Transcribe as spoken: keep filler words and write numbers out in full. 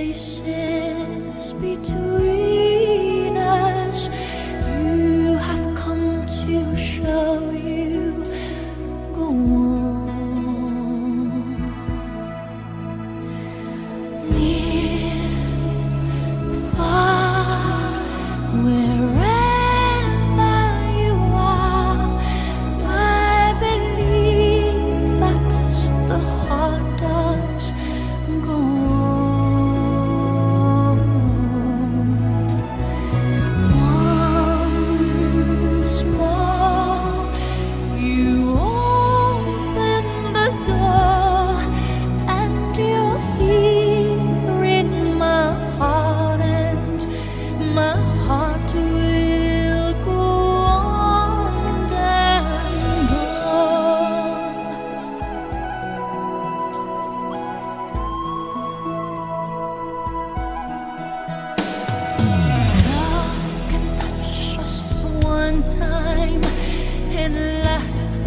spaces between us. You have come to show you go on. Near, far, wherever you are, I believe that the heart does go on. Once more, you open the door, and you're here in my heart, and my heart will go on and on. Love can touch us one time and last